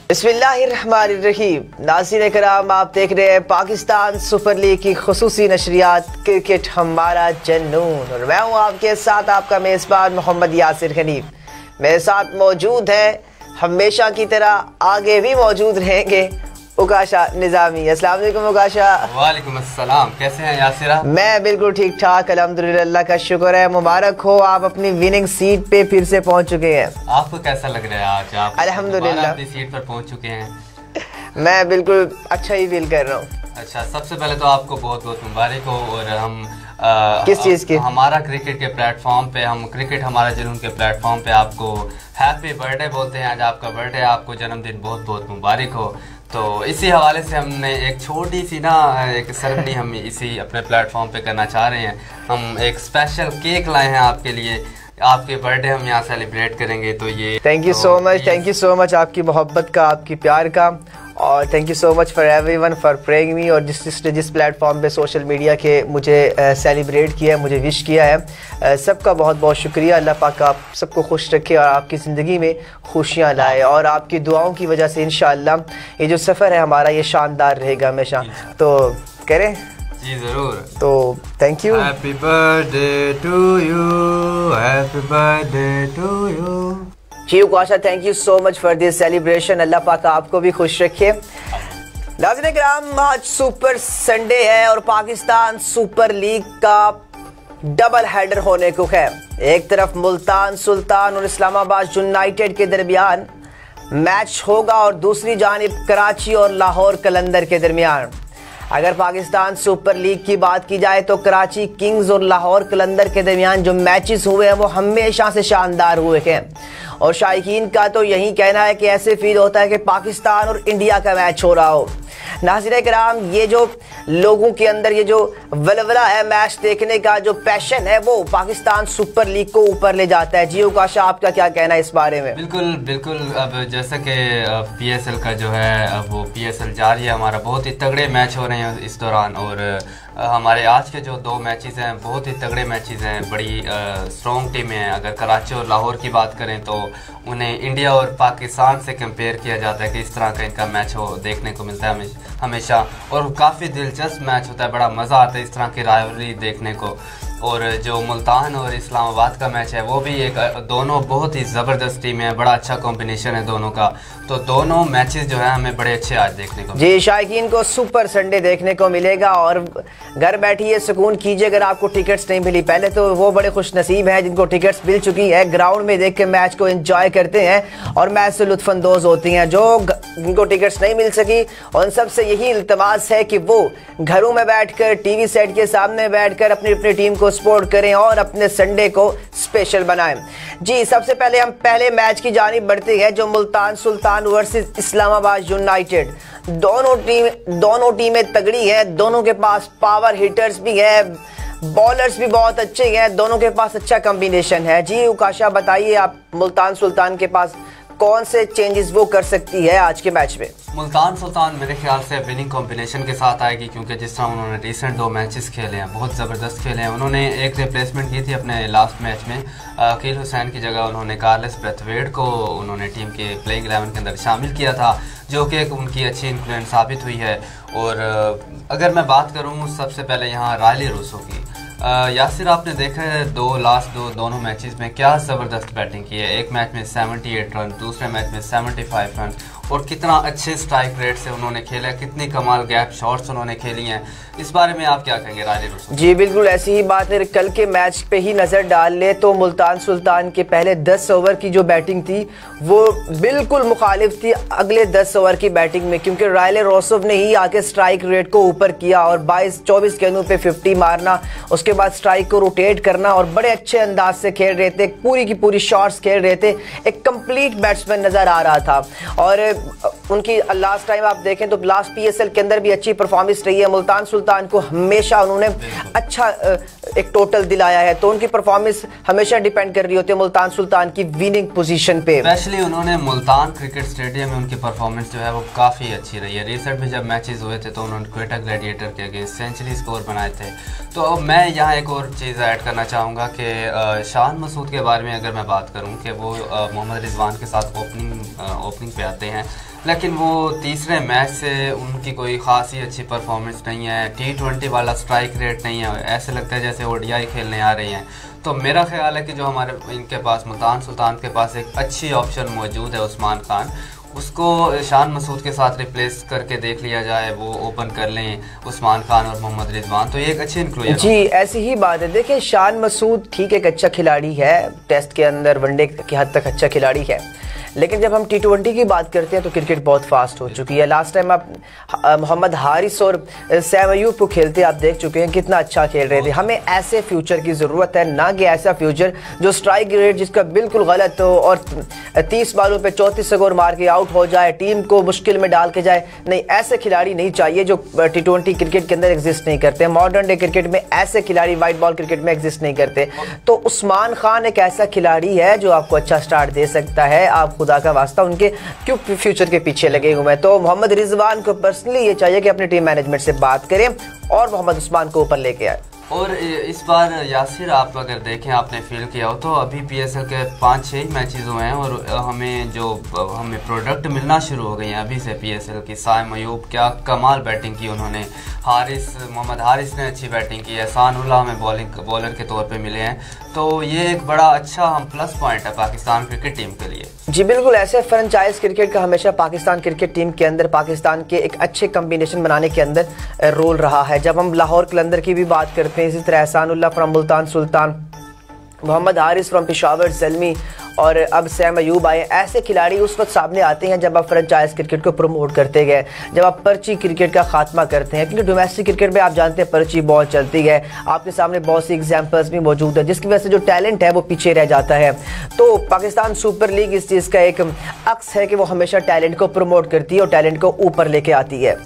बिस्मिल्लाहिर्रहमानिर्रहीम। नाज़रीन कराम, आप देख रहे हैं पाकिस्तान सुपर लीग की खुसूसी नशरियात क्रिकेट हमारा जनून, और मैं हूँ आपके साथ आपका मेज़बान मोहम्मद यासिर हनीफ। मेरे साथ मौजूद है, हमेशा की तरह आगे भी मौजूद रहेंगे, उकाशा निज़ामी। अस्सलाम वालेकुम उकाशा। वालेकुम अस्सलाम। कैसे हैं यासिरा? मैं बिल्कुल ठीक ठाक, अल्हम्दुलिल्लाह, अल्लाह का शुक्र है। मुबारक हो, आप अपनी विनिंग सीट पे फिर से पहुंच चुके हैं। आपको कैसा लग रहा है आज? आप अल्हम्दुलिल्लाह अपनी सीट पर पहुंच चुके हैं। मैं बिल्कुल अच्छा ही फील कर रहा हूँ। अच्छा, सबसे पहले तो आपको बहुत बहुत मुबारक हो। और हम किस चीज़ की? हमारा क्रिकेट के प्लेटफॉर्म पे, हम क्रिकेट हमारा जुनून के प्लेटफॉर्म पे आपको हैप्पी बर्थडे बोलते हैं। आज आपका बर्थडे, आपको जन्मदिन बहुत बहुत मुबारक हो। तो इसी हवाले से हमने एक छोटी सी एक सेरेमनी हम इसी अपने प्लेटफॉर्म पे करना चाह रहे हैं। हम एक स्पेशल केक लाए हैं आपके लिए, आपके बर्थडे हम यहाँ सेलिब्रेट करेंगे। तो ये thank you so much, thank you so much आपकी मोहब्बत का, आपकी प्यार का, और thank you so much for everyone for praying me. और जिस प्लेटफॉर्म पे सोशल मीडिया के मुझे सेलिब्रेट किया है, मुझे विश किया है, सबका बहुत बहुत शुक्रिया। अल्लाह पाक आप सबको खुश रखे और आपकी ज़िंदगी में खुशियाँ लाए, और आपकी दुआओं की वजह से इंशाअल्लाह ये जो सफ़र है हमारा ये शानदार रहेगा हमेशा। तो करें जी ज़रूर। तो thank you. Happy birthday to you, happy birthday to you. जी Ukasha, thank you so much for this celebration. Allah पाक आपको भी खुश रखे। नाज़रीन किराम, आज सुपर संडे है और पाकिस्तान सुपर लीग का डबल हेडर होने को है। एक तरफ मुल्तान सुल्तान और इस्लामाबाद यूनाइटेड के दरमियान मैच होगा, और दूसरी जानिब कराची और लाहौर कलंदर के दरमियान। अगर पाकिस्तान सुपर लीग की बात की जाए तो कराची किंग्स और लाहौर कलंदर के दरमियान जो मैचेस हुए हैं वो हमेशा से शानदार हुए हैं, और शायकीन का तो यही कहना है कि ऐसे फील होता है कि पाकिस्तान और इंडिया का मैच हो रहा हो। नाज़रीन किराम, ये जो लोगों के अंदर ये जो वलवला है मैच देखने का, जो पैशन है, वो पाकिस्तान सुपर लीग को ऊपर ले जाता है। जी उकाशा, आपका क्या कहना है इस बारे में? बिल्कुल बिल्कुल। अब जैसा कि PSL का जो है, अब वो PSL जारी है, हमारा बहुत ही तगड़े मैच हो रहे हैं इस दौरान। और हमारे आज के जो दो मैचेस हैं बहुत ही तगड़े मैचेस हैं, बड़ी स्ट्रॉन्ग टीमें हैं। अगर कराची और लाहौर की बात करें तो उन्हें इंडिया और पाकिस्तान से कंपेयर किया जाता है कि इस तरह का इनका मैच हो देखने को मिलता है हमेशा, और काफ़ी दिलचस्प मैच होता है, बड़ा मज़ा आता है इस तरह की राइवलरी देखने को। और जो मुल्तान और इस्लामाबाद का मैच है वो भी एक, दोनों बहुत ही ज़बरदस्त टीमें हैं, बड़ा अच्छा कॉम्बिनेशन है दोनों का। तो दोनों मैचेस जो है हमें बड़े अच्छे आज देखने को। जी, शायकीन को सुपर संडे देखने को मिलेगा, और घर बैठिए सुकून कीजिए। अगर आपको टिकट्स नहीं मिली, पहले तो वो बड़े खुश नसीब हैं जिनको टिकट्स मिल चुकी है, ग्राउंड में देख के मैच को एंजॉय करते हैं और मैच से लुत्फानंदोज होती हैं। जो जिनको टिकट्स नहीं मिल सकी, उन सबसे यही इल्तमास है कि वो घरों में बैठकर टीवी सेट के सामने बैठकर अपनी अपनी टीम को सपोर्ट करें और अपने संडे को स्पेशल बनाएं। जी, सबसे पहले हम पहले मैच की जानिब बढ़ते हैं, जो मुल्तान सुल्तान वर्सेस इस्लामाबाद यूनाइटेड। दोनों टीमें तगड़ी हैं, दोनों के पास पावर हिटर्स भी है, बॉलर्स भी बहुत अच्छे हैं, दोनों के पास अच्छा कॉम्बिनेशन है। जी उकाशा, बताइए आप, मुल्तान सुल्तान के पास कौन से चेंजेस वो कर सकती है आज के मैच में? मुल्तान सुल्तान मेरे ख्याल से विनिंग कॉम्बिनेशन के साथ आएगी, क्योंकि जिस तरह उन्होंने रिसेंट दो मैचेस खेले हैं बहुत ज़बरदस्त खेले हैं। उन्होंने एक रिप्लेसमेंट की थी अपने लास्ट मैच में, अकील हुसैन की जगह उन्होंने कार्लेस ब्रेथवेट को उन्होंने टीम के प्लेइंग 11 के अंदर शामिल किया था, जो कि एक उनकी अच्छी इन्फ्लुएंस साबित हुई है। और अगर मैं बात करूँ सबसे पहले यहाँ रायली रूसो की, यासिर आपने देखा है दोनों मैचेस में क्या ज़बरदस्त बैटिंग की है। एक मैच में 78 रन, दूसरे मैच में 75 रन, और कितना अच्छे स्ट्राइक रेट से उन्होंने खेला, कितनी कमाल गैप शॉट्स उन्होंने खेली हैं। इस बारे में आप क्या कहेंगे रायली रूसो? जी बिल्कुल ऐसी ही बात है। कल के मैच पे ही नज़र डाल ले तो मुल्तान सुल्तान के पहले 10 ओवर की जो बैटिंग थी वो बिल्कुल मुखालिफ थी अगले 10 ओवर की बैटिंग में, क्योंकि रायले रोसोव ने ही आके स्ट्राइक रेट को ऊपर किया और 22-24 गेंदों पे 50 मारना, उसके बाद स्ट्राइक को रोटेट करना, और बड़े अच्छे अंदाज से खेल रहे थे, पूरी की पूरी शॉट्स खेल रहे थे, एक कंप्लीट बैट्समैन नज़र आ रहा था। और उनकी लास्ट टाइम आप देखें तो लास्ट PSL के अंदर भी अच्छी परफॉर्मेंस रही है। मुल्तान सुल्तान को हमेशा उन्होंने अच्छा एक टोटल दिलाया है, तो उनकी परफॉर्मेंस हमेशा डिपेंड कर रही होती है मुल्तान सुल्तान की विनिंग पोजीशन पे। स्पेशली उन्होंने मुल्तान क्रिकेट स्टेडियम में उनकी परफॉर्मेंस जो है वो काफ़ी अच्छी रही है। रिसेंट में जब मैचेस हुए थे तो उन्होंने क्वेटा ग्लैडिएटर के अगेंस्ट सेंचुरी स्कोर बनाए थे। तो मैं यहाँ एक और चीज़ ऐड करना चाहूँगा कि शान मसूद के बारे में अगर मैं बात करूँ कि वो मोहम्मद रिजवान के साथ ओपनिंग पे आते हैं। लेकिन वो तीसरे मैच से उनकी कोई ख़ास ही अच्छी परफॉर्मेंस नहीं है। T20 वाला स्ट्राइक रेट नहीं है, ऐसे लगता है जैसे ODI खेलने आ रही हैं। तो मेरा ख्याल है कि जो हमारे इनके पास मुल्तान सुल्तान के पास एक अच्छी ऑप्शन मौजूद है उस्मान खान, उसको शान मसूद के साथ रिप्लेस करके देख लिया जाए, वो ओपन कर लें उस्मान खान और मोहम्मद रिजवान, तो ये एक अच्छी इंक्लूजन। जी ऐसी ही बात है। देखिए शान मसूद ठीक एक अच्छा खिलाड़ी है, टेस्ट के अंदर वनडे की हद तक अच्छा खिलाड़ी है, लेकिन जब हम T20 की बात करते हैं तो क्रिकेट बहुत फास्ट हो चुकी है। लास्ट टाइम आप मोहम्मद हारिस और सैम अयूब को खेलते आप देख चुके हैं कितना अच्छा खेल रहे थे। हमें ऐसे फ्यूचर की ज़रूरत है, ना कि ऐसा फ्यूचर जो स्ट्राइक रेट जिसका बिल्कुल गलत हो और 30 बालों पे 34 स्कोर मार के आउट हो जाए, टीम को मुश्किल में डाल के जाए। नहीं, ऐसे खिलाड़ी नहीं चाहिए जो T20 क्रिकेट के अंदर एग्जिस्ट नहीं करते। मॉडर्न डे क्रिकेट में ऐसे खिलाड़ी वाइट बॉल क्रिकेट में एग्जिस्ट नहीं करते। तो उस्मान खान एक ऐसा खिलाड़ी है जो आपको अच्छा स्टार्ट दे सकता है। आप खुदा का वास्ता उनके क्यों फ्यूचर के पीछे लगे हुए हैं। तो मोहम्मद रिजवान को पर्सनली ये चाहिए कि अपनी टीम मैनेजमेंट से बात करें और मोहम्मद उस्मान को ऊपर लेके आए। और इस बार यासिर आप अगर देखें, आपने फील किया हो तो अभी PSL के 5-6 मैचेस हुए हैं और हमें प्रोडक्ट मिलना शुरू हो गई हैं अभी से PSL की। साइम अयूब क्या कमाल बैटिंग की उन्होंने, मोहम्मद हारिस ने अच्छी बैटिंग की है, एहसानुल्लाह हमें बॉलर के तौर पे मिले हैं। तो ये एक बड़ा अच्छा हम प्लस पॉइंट है पाकिस्तान क्रिकेट टीम के लिए। जी बिल्कुल, ऐसे फ्रेंचाइज क्रिकेट का हमेशा पाकिस्तान क्रिकेट टीम के अंदर पाकिस्तान के एक अच्छे कम्बिनेशन बनाने के अंदर रोल रहा है। जब हम लाहौर कलंदर की भी बात करते हैं, इसी तरह एहसानुल्लाह फ्रॉम मुल्तान सुल्तान, मोहम्मद हारिस फ्रॉम पेशावर ज़ल्मी और अब सैम अयूब आए, ऐसे खिलाड़ी उस वक्त सामने आते हैं जब आप फ्रेंचाइज क्रिकेट को प्रमोट करते गए, जब आप पर्ची क्रिकेट का खात्मा करते हैं। क्योंकि डोमेस्टिक क्रिकेट में आप जानते हैं पर्ची बहुत चलती है, आपके सामने बहुत सी एग्जांपल्स भी मौजूद है, जिसकी वजह से जो टैलेंट है वो पीछे रह जाता है। तो पाकिस्तान सुपर लीग इस चीज़ का एक अक्स है कि वो हमेशा टैलेंट को प्रमोट करती है और टैलेंट को ऊपर लेके आती है।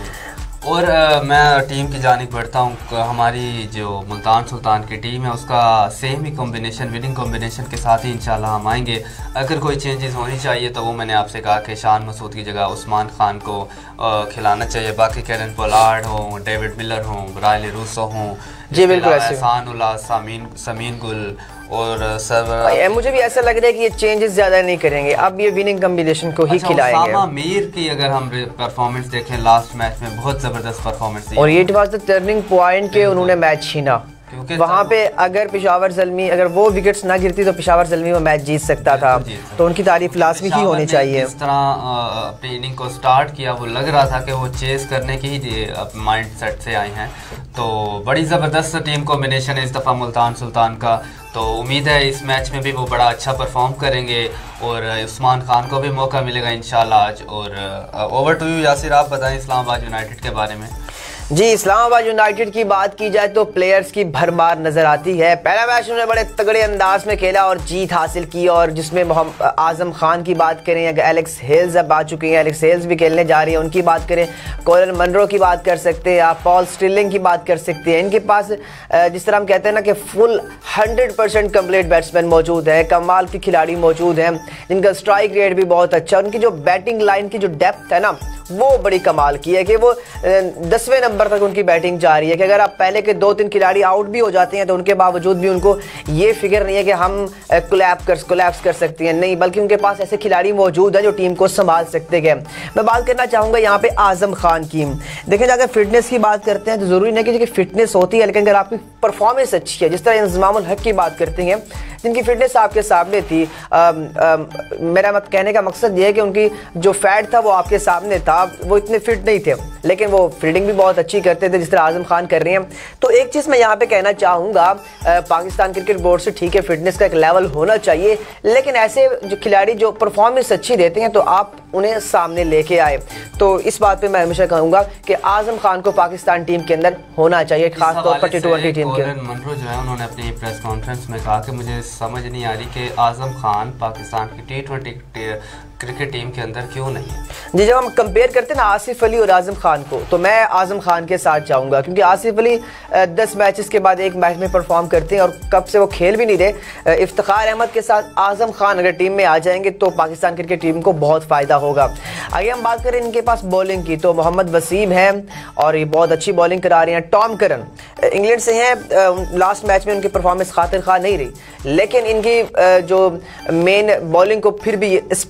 और मैं टीम की जानिब बढ़ता हूँ। हमारी जो मुल्तान सुल्तान की टीम है उसका सेम ही कॉम्बिनेशन, विनिंग कॉम्बिनेशन के साथ ही इंशाल्लाह हम आएंगे। अगर कोई चेंजेस होनी चाहिए तो वो मैंने आपसे कहा कि शान मसूद की जगह उस्मान खान को खिलाना चाहिए। बाकी कैरन पोलार्ड हो, डेविड मिलर हो, ब्रायले रूसो हो, जी बिल्कुल, एहसानुल्लाह, समीन गुल और सब। मुझे भी ऐसा लग रहा है कि ये चेंजेस ज्यादा नहीं करेंगे, अब ये विनिंग कॉम्बिनेशन को ही खिलाएंगे। उसामा मीर की अगर हम परफॉर्मेंस देखें लास्ट मैच में बहुत जबरदस्त परफॉर्मेंस दी, और ये वाज द टर्निंग पॉइंट के उन्होंने मैच छीना। वहाँ पे अगर पेशावर ज़ल्मी अगर वो विकेट्स ना गिरती तो पेशावर ज़ल्मी वो मैच जीत सकता था। तो उनकी तारीफ लाजमी ही होनी चाहिए। इस तरह अपनी इनिंग को स्टार्ट किया, वो लग रहा था कि वो चेस करने की ही माइंड सेट से आए हैं। तो बड़ी ज़बरदस्त टीम कॉम्बिनेशन है इस दफ़ा मुल्तान सुल्तान का। तो उम्मीद है इस मैच में भी वो बड़ा अच्छा परफॉर्म करेंगे और उस्मान खान को भी मौका मिलेगा इंशाल्लाह आज। और ओवर टू यू यासिर, आप बताएं इस्लामाबाद यूनाइटेड के बारे में। जी, इस्लामाबाद यूनाइटेड की बात की जाए तो प्लेयर्स की भरमार नजर आती है। पहला मैच उन्होंने बड़े तगड़े अंदाज में खेला और जीत हासिल की, और जिसमें मोहम्मद आजम खान की बात करें, अगर एलेक्स हेल्स अब आ चुके हैं, एलेक्स हेल्स भी खेलने जा रही है, उनकी बात करें, कॉलिन मनरो की बात कर सकते हैं, आप पॉल स्टिलिंग की बात कर सकते हैं। इनके पास जिस तरह हम कहते हैं ना कि फुल 100% कंप्लीट बैट्समैन मौजूद है, कमाल के खिलाड़ी मौजूद हैं, जिनका स्ट्राइक रेट भी बहुत अच्छा। उनकी जो बैटिंग लाइन की जो डेप्थ है ना वो बड़ी कमाल की है कि वो 10वें नंबर तक उनकी बैटिंग जा रही है कि अगर आप पहले के 2-3 खिलाड़ी आउट भी हो जाते हैं तो उनके बावजूद भी उनको ये फिक्र नहीं है कि हम कोलैप्स कर सकते हैं, नहीं, बल्कि उनके पास ऐसे खिलाड़ी मौजूद हैं जो टीम को संभाल सकते हैं। मैं बात करना चाहूँगा यहाँ पे आजम खान की। देखिए, अगर फिटनेस की बात करते हैं तो ज़रूरी नहीं कि फिटनेस होती है, लेकिन अगर आपकी परफॉर्मेंस अच्छी है, जिस तरह इंजमामुल हक की बात करते हैं जिनकी फिटनेस आपके सामने थी, मेरा मत कहने का मकसद ये है कि उनकी जो फैट था वो आपके सामने था, वो इतने फिट नहीं थे लेकिन वो फील्डिंग भी बहुत अच्छी करते थे जिस तरह आजम खान कर रहे हैं। तो एक चीज़ मैं यहाँ पे कहना चाहूँगा, पाकिस्तान क्रिकेट बोर्ड से ठीक है फिटनेस का एक लेवल होना चाहिए, लेकिन ऐसे जो खिलाड़ी जो परफॉर्मेंस अच्छी देते हैं तो आप उन्हें सामने लेके आए। तो इस बात पे मैं हमेशा कहूँगा कि आजम खान को पाकिस्तान टीम के अंदर होना चाहिए, खासतौर पर T20 टीम के अंदर। मनरो जो है उन्होंने अपनी प्रेस कॉन्फ्रेंस में कहा कि मुझे समझ नहीं आ रही कि आजम खान पाकिस्तान की T20 क्रिकेट टीम के अंदर क्यों नहीं है। जी, जब हम कंपेयर करते हैं ना आसिफ अली और आजम खान को, तो मैं आजम खान के साथ जाऊंगा, क्योंकि आसिफ अली 10 मैचेस के बाद एक मैच में परफॉर्म करते हैं और कब से वो खेल भी नहीं रहे। इफ्तिखार अहमद के साथ आजम खान अगर टीम में आ जाएंगे तो पाकिस्तान क्रिकेट टीम को बहुत फ़ायदा होगा। आगे हम बात करें इनके पास बॉलिंग की, तो मोहम्मद वसीम है और ये बहुत अच्छी बॉलिंग करा रहे हैं। टॉम करन इंग्लैंड से हैं, लास्ट मैच में उनकी परफॉर्मेंस खातिर खा नहीं रही, लेकिन इनकी जो मेन बॉलिंग को फिर भी सपोर्ट करते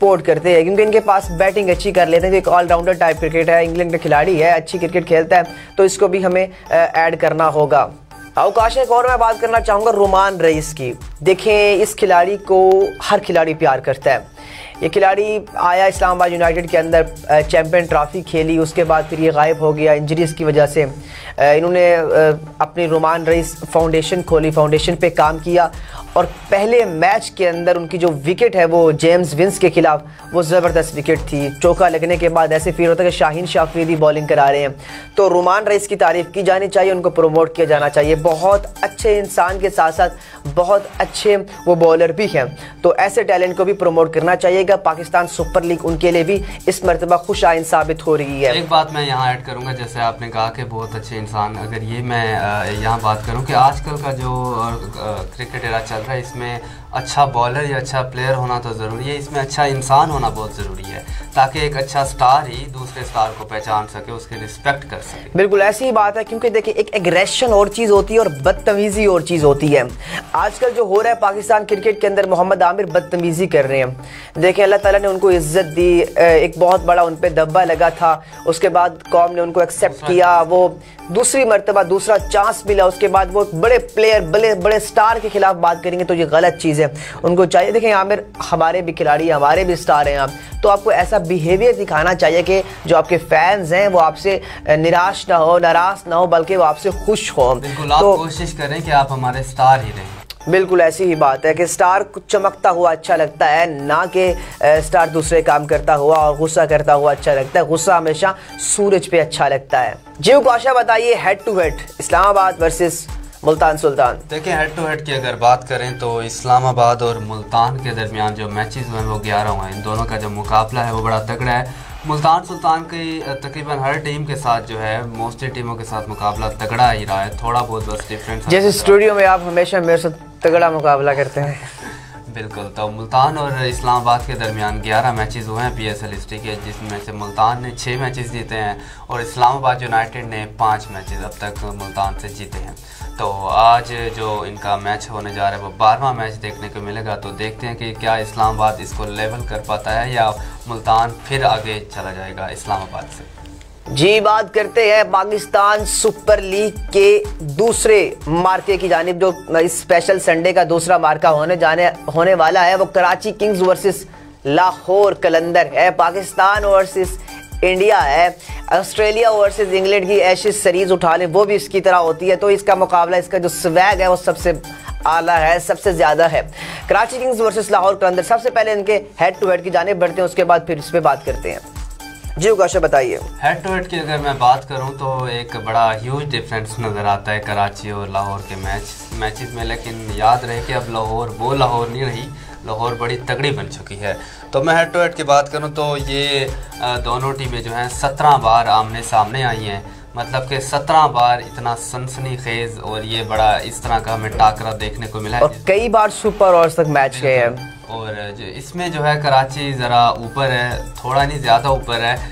करते हैं क्योंकि इनके पास बैटिंग अच्छी कर लेते हैं, एक ऑलराउंडर टाइप क्रिकेट है, इंग्लैंड का खिलाड़ी है, अच्छी क्रिकेट खेलता है, तो इसको भी हमें ऐड करना होगा। अवकाश एक और मैं बात करना चाहूँगा रोमान रईस की। देखें, इस खिलाड़ी को हर खिलाड़ी प्यार करता है। ये खिलाड़ी आया इस्लामाबाद यूनाइटेड के अंदर, चैम्पियन ट्रॉफी खेली, उसके बाद फिर ये गायब हो गया इंजरीज़ की वजह से। इन्होंने अपनी रोमान रईस फाउंडेशन खोली, फाउंडेशन पे काम किया और पहले मैच के अंदर उनकी जो विकेट है वो जेम्स विंस के खिलाफ वो ज़बरदस्त विकेट थी। चौका लगने के बाद ऐसे फील होता है कि शाहीन शाह अफरीदी बॉलिंग करा रहे हैं। तो रोमान रईस की तारीफ़ की जानी चाहिए, उनको प्रमोट किया जाना चाहिए। बहुत अच्छे इंसान के साथ साथ बहुत अच्छे वो बॉलर भी हैं, तो ऐसे टैलेंट को भी प्रमोट करना चाहिएगा। पाकिस्तान सुपर लीग उनके लिए भी इस मरतबा खुश आइन साबित हो रही है। एक बात मैं यहाँ ऐड करूँगा, जैसे आपने कहा कि बहुत अच्छे इंसान, अगर ये मैं यहाँ बात करूँ कि आजकल का जो क्रिकेट एरा चल रहा है इसमें अच्छा बॉलर या अच्छा प्लेयर होना तो ज़रूरी है, इसमें अच्छा इंसान होना बहुत ज़रूरी है, ताकि एक अच्छा स्टार ही दूसरे स्टार को पहचान सके, उसकी रिस्पेक्ट कर सके। बिल्कुल ऐसी ही बात है, क्योंकि देखिए एक एग्रेशन और चीज़ होती है और बदतमीज़ी और चीज़ होती है। आजकल जो हो रहा है पाकिस्तान क्रिकेट के अंदर, मोहम्मद आमिर बदतमीज़ी कर रहे हैं। देखिए अल्लाह ताला ने उनको इज्जत दी, एक बहुत बड़ा उन पर दब्बा लगा था, उसके बाद कौम ने उनको एक्सेप्ट किया, वो दूसरी मरतबा दूसरा चांस मिला, उसके बाद वो बड़े प्लेयर बड़े स्टार के खिलाफ बात करेंगे तो ये गलत चीज़ है। उनको चाहिए, देखें आमिर हमारे भी खिलाड़ी, हमारे भी स्टार हैं आप, तो आपको ऐसा बिहेवियर दिखाना चाहिए कि जो आपके फैंस हैं वो आपसे निराश ना हो, नाराज ना हो, बल्कि वो आपसे खुश हो। बिल्कुल, आप कोशिश करें कि आप हमारे स्टार ही रहें। बिल्कुल ऐसी ही बात है कि स्टार कुछ चमकता हुआ अच्छा लगता है, ना कि स्टार दूसरे काम करता हुआ और गुस्सा करता हुआ अच्छा लगता है। गुस्सा हमेशा सूरज पे अच्छा लगता है। जी उकाशा बताइए, head to head Islamabad versus Multan Sultan. देखिए हेड टू हेड की अगर बात करें तो इस्लामाबाद और मुल्तान के दरमियान जो मैचेस हुए हैं वो 11 हुए हैं। इन दोनों का जो मुकाबला है वो बड़ा तगड़ा है। मुल्तान सुल्तान की तकरीबन हर टीम के साथ जो है, मोस्टली टीमों के साथ मुकाबला तगड़ा ही रहा है, थोड़ा बहुत बस डिफरेंस। जैसे स्टूडियो में आप हमेशा मेरे साथ तगड़ा मुकाबला करते हैं। बिल्कुल, तो मुल्तान और इस्लामाबाद के दरमियान 11 मैचेस हुए हैं PSL हिस्ट्री के, जिसमें से मुल्तान ने 6 मैचेस जीते हैं और इस्लामाबाद यूनाइटेड ने 5 मैचेस अब तक मुल्तान से जीते हैं। तो आज जो इनका मैच होने जा रहा है वो 12वां मैच देखने को मिलेगा। तो देखते हैं कि क्या इस्लामाबाद इसको लेवल कर पाता है या मुल्तान फिर आगे चला जाएगा इस्लामाबाद से। जी बात करते हैं पाकिस्तान सुपर लीग के दूसरे मार्के की जानिब। जो स्पेशल संडे का दूसरा मार्का होने वाला है वो कराची किंग्स वर्सेस लाहौर कलंदर है। पाकिस्तान वर्सेस इंडिया है। ऑस्ट्रेलिया वर्सेस इंग्लैंड की एशेज सीरीज उठा ले वो भी इसकी तरह होती है, तो इसका मुकाबला, इसका जो स्वैग है वो सबसे आला है, सबसे ज़्यादा है। कराची किंग्स वर्सेस लाहौर कलंदर, सबसे पहले इनके हेड टू हेड की जानिब बढ़ते हैं, उसके बाद फिर इस पर बात करते हैं। जी उकाशा बताइए। हेड टू हेड की अगर मैं बात करूं तो एक बड़ा ह्यूज डिफरेंस नज़र आता है कराची और लाहौर के मैचेस में, लेकिन याद रहे कि अब लाहौर वो लाहौर नहीं रही, लाहौर बड़ी तगड़ी बन चुकी है। तो मैं हेड टू हेड की बात करूं तो ये दोनों टीमें जो हैं 17 बार आमने सामने आई हैं, मतलब कि 17 बार इतना सनसनीखेज और ये बड़ा इस तरह का हमें टाकरा देखने को मिला है, और कई बार सुपर ओवर्स तक मैच गए हैं। और जो इसमें जो है कराची ज़रा ऊपर है, थोड़ा नहीं ज़्यादा ऊपर है।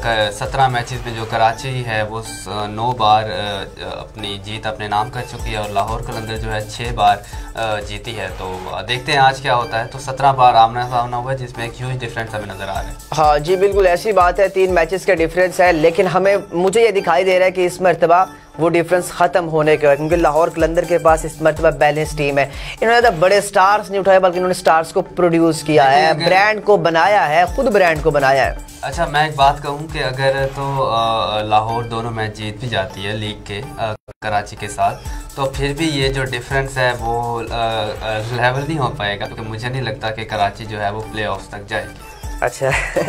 17 मैचेस में जो कराची है वो 9 बार अपनी जीत अपने नाम कर चुकी है और लाहौर कलंदर जो है 6 बार जीती है। तो देखते हैं आज क्या होता है। तो 17 बार आमना सामना हुआ है, जिसमें एक ह्यूज डिफरेंस हमें नज़र आ रहा है। हाँ जी बिल्कुल ऐसी बात है, 3 मैचेस का डिफरेंस है, लेकिन मुझे ये दिखाई दे रहा है कि इस मरतबा वो डिफरेंस ख़त्म होने के बाद, क्योंकि लाहौर कलंदर के पास इस मरतबा बैलेंस टीम है। इन्होंने तो बड़े स्टार्स नहीं उठाए, बल्कि इन्होंने स्टार्स को प्रोड्यूस किया है, ब्रांड को बनाया है, खुद ब्रांड को बनाया है। अच्छा, मैं एक बात कहूँ कि अगर तो लाहौर दोनों मैच जीत भी जाती है लीग के कराची के साथ, तो फिर भी ये जो डिफरेंस है वो लेवल नहीं हो पाएगा, क्योंकि मुझे नहीं लगता कि कराची जो है वो प्ले ऑफ तक जाएगी। अच्छा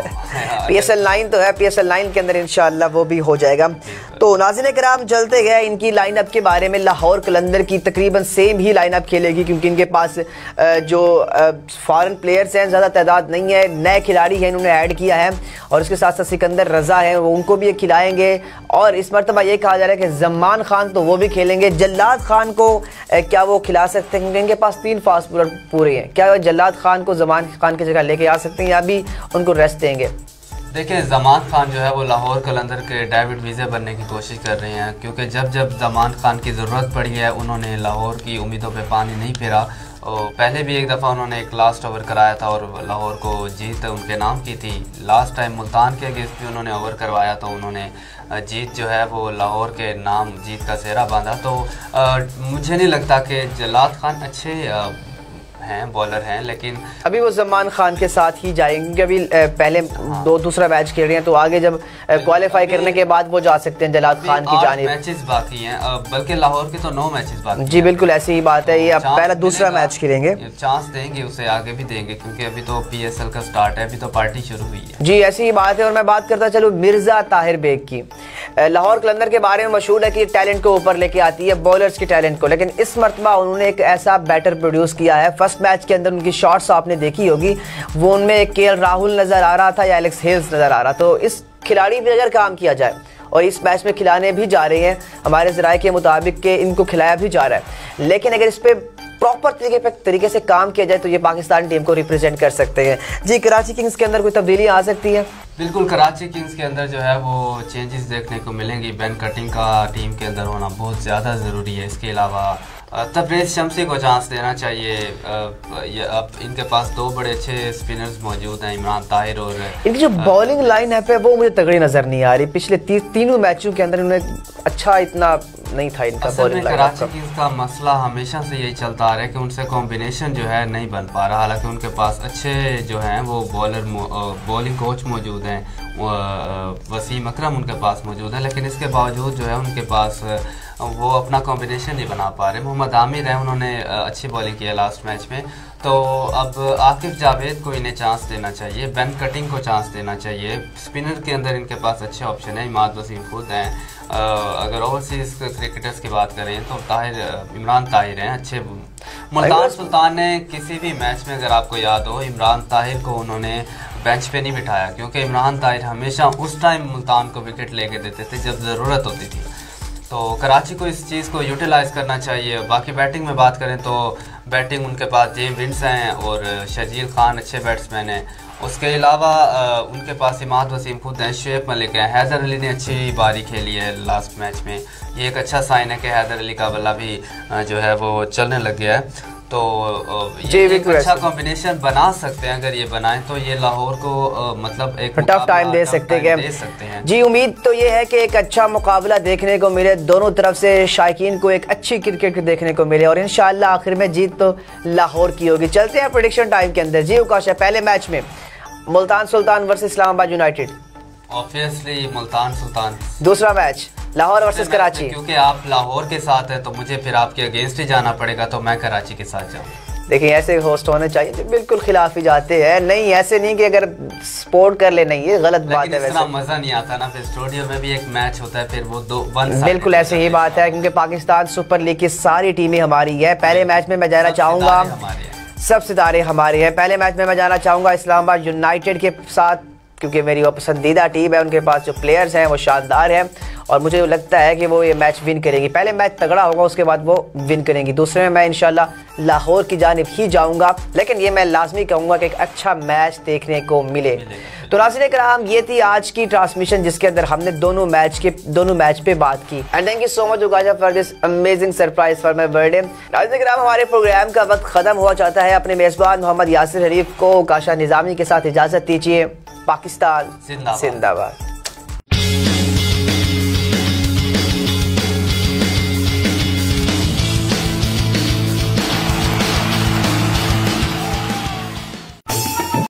PSL 9 तो है, PSL 9 के अंदर इंशाअल्लाह वो भी हो जाएगा। तो नाज़रीन कराम चलते गए इनकी लाइनअप के बारे में। लाहौर कलंदर की तकरीबन सेम ही लाइनअप खेलेगी, क्योंकि इनके पास जो फॉरेन प्लेयर्स हैं ज़्यादा तादाद नहीं है, नए खिलाड़ी हैं इन्होंने ऐड किया है, और इसके साथ साथ सिकंदर रज़ा है, वो उनको भी खिलाएंगे। और इस मरतबा ये कहा जा रहा है कि जमान खान तो वो भी खेलेंगे। जल्लाद खान को क्या वो खिला सकते हैं, क्योंकि इनके पास 3 फास्ट बॉलर पूरे हैं, क्या जल्लाद खान को जमान खान की जगह लेके आ सकते हैं या भी उनको रेस्ट देंगे? देखिए जमान खान जो है वो लाहौर कलंदर के डेविड वीज़े बनने की कोशिश कर रहे हैं, क्योंकि जब जमान खान की ज़रूरत पड़ी है उन्होंने लाहौर की उम्मीदों पे पानी नहीं फेरा पहले भी एक दफ़ा उन्होंने एक लास्ट ओवर कराया था और लाहौर को जीत उनके नाम की थी। लास्ट टाइम मुल्तान के अगेंस्ट भी उन्होंने ओवर करवाया तो उन्होंने जीत जो है वो लाहौर के नाम जीत का सेहरा बांधा। तो मुझे नहीं लगता कि जलाद खान अच्छे हैं बॉलर हैं, लेकिन अभी वो जमान खान के साथ ही जाएंगे क्योंकि अभी पहले दूसरा मैच खेल रहे हैं, तो आगे जब क्वालिफाई करने के बाद वो जा सकते हैं जलाद खान की जानिब। मैचेस बाकी हैं, बल्कि लाहौर के तो 9 मैचेस बाकी जी बिल्कुल ऐसी ही बात है। ये अब पहला दूसरा मैच खेलेंगे, चांस देंगे उसे, आगे भी देंगे क्योंकि अभी तो PSL का स्टार्ट है, अभी तो पार्टी शुरू हुई है। जी ऐसी ही बात है। और मैं बात करता चलूँ मिर्जा ताहिर बेग की। लाहौर कलंदर के बारे में मशहूर है कि टैलेंट को ऊपर लेके आती है, बॉलर्स के टैलेंट को, लेकिन इस मरतबा उन्होंने एक ऐसा बैटर प्रोड्यूस किया है। फर्स्ट मैच के अंदर उनकी शॉट्स आपने देखी होगी, वो उनमें एक KL राहुल नजर आ रहा था या एलेक्स हेल्स नजर आ रहा। तो इस खिलाड़ी पर अगर काम किया जाए, और इस मैच में खिलाने भी जा रहे हैं हमारे ज़राए के मुताबिक के इनको खिलाया भी जा रहा है, लेकिन अगर इस पे प्रॉपर तरीके से काम किया जाए तो ये पाकिस्तान टीम को रिप्रेजेंट कर सकते हैं। जी कराची किंग्स के अंदर कोई तब्दीली आ सकती है? बिल्कुल, कराची किंग्स के अंदर जो है वो चेंजेस देखने को मिलेंगी। बेन कटिंग का टीम के अंदर होना बहुत ज़्यादा ज़रूरी है। इसके अलावा तबरेज़ शम्सी को चांस देना चाहिए। अब इनके पास 2 बड़े अच्छे स्पिनर्स मौजूद हैं, इमरान ताहिर और इनकी जो बॉलिंग लाइन है वो मुझे तगड़ी नज़र नहीं आ रही। पिछले तीनों मैचों के अंदर इन्होंने अच्छा इतना नहीं था इनका बॉलिंग लाइन। कराची किंग्स का मसला हमेशा से यही चलता आ रहा है कि उनसे कॉम्बिनेशन जो है नहीं बन पा रहा। हालांकि उनके पास अच्छे जो हैं वो बॉलिंग कोच मौजूद हैं, वसीम अकरम उनके पास मौजूद है, लेकिन इसके बावजूद जो है उनके पास वो अपना कॉम्बिनेशन नहीं बना पा रहे। मोहम्मद आमिर है, उन्होंने अच्छी बॉलिंग की है लास्ट मैच में। तो अब आकिफ जावेद को इन्हें चांस देना चाहिए, बेन कटिंग को चांस देना चाहिए। स्पिनर के अंदर इनके पास अच्छे ऑप्शन है, इमाद वसीम खुद हैं। अगर ओवरसीज क्रिकेटर्स की बात करें तो इमरान ताहिर हैं अच्छे। मुल्तान सुल्तान ने किसी भी मैच में अगर आपको याद हो इमरान ताहिर को उन्होंने बेंच पे नहीं बिठाया, क्योंकि इमरान ताहिर हमेशा उस टाइम मुल्तान को विकेट लेके देते थे जब ज़रूरत होती थी। तो कराची को इस चीज़ को यूटिलाइज़ करना चाहिए। बाकी बैटिंग में बात करें तो बैटिंग उनके पास जेम्स विंस हैं और शजील खान अच्छे बैट्समैन हैं। उसके अलावा उनके पास इमाद वसीम खुद हैं, शुएब मलिक हैं, हैदर अली ने अच्छी बारी खेली है लास्ट मैच में। ये एक अच्छा साइन है कि हैदर अली का बल्ला भी जो है वो चलने लग गया है। तो ये एक अच्छा कॉम्बिनेशन बना सकते हैं। अगर ये बनाएं तो ये लाहौर को मतलब एक टफ टाइम दे सकते हैं। जी उम्मीद तो ये है कि एक अच्छा मुकाबला देखने को मिले, दोनों तरफ से शायकीन को एक अच्छी क्रिकेट देखने को मिले और इंशाअल्लाह आखिर में जीत तो लाहौर की होगी। चलते हैं प्रेडिक्शन टाइम के अंदर। जी उकाश, पहले मैच में Multan Sultan versus Islamabad United. Obviously Multan Sultan. दूसरा मैच लाहौर वर्सेस कराची। क्योंकि आप लाहौर के साथ है तो मुझे फिर आपके अगेंस्ट ही जाना पड़ेगा, तो मैं कराची के साथ जाऊँ। देखिए ऐसे होस्ट होने चाहिए जो बिल्कुल खिलाफ ही जाते हैं। नहीं ऐसे नहीं कि अगर सपोर्ट कर ले, नहीं ये गलत बात है। वैसे मजा नहीं आता ना, फिर स्टूडियो में भी एक मैच होता है, फिर वो 2-1 बिल्कुल ऐसे ही बात है। क्योंकि पाकिस्तान सुपर लीग की सारी टीमें हमारी है। पहले मैच में मैं जाना चाहूँगा, सब सितारे हमारे हैं। पहले मैच में मैं जाना चाहूँगा इस्लामाबाद यूनाइटेड के साथ, क्योंकि मेरी वो पसंदीदा टीम है। उनके पास जो प्लेयर्स हैं वो शानदार हैं और मुझे लगता है कि वो ये मैच विन करेंगी। पहले मैच तगड़ा होगा, उसके बाद वो विन करेंगी। दूसरे में मैं इंशाल्लाह लाहौर की जानिब ही जाऊंगा, लेकिन ये मैं लाजमी कहूँगा कि एक अच्छा मैच देखने को मिले। तो नाज़रीन कराम, ये थी आज की ट्रांसमिशन जिसके अंदर हमने दोनों मैच पे बात की। And thank you so much Ukasha for this amazing surprise for my birthday. नाज़रीन कराम, हमारे प्रोग्राम का वक्त खत्म हुआ चाहता है। अपने मेजबान मोहम्मद यासिर हरीफ को उगाशा निज़ामी के साथ इजाजत दीजिए। पाकिस्तान जिंदाबाद।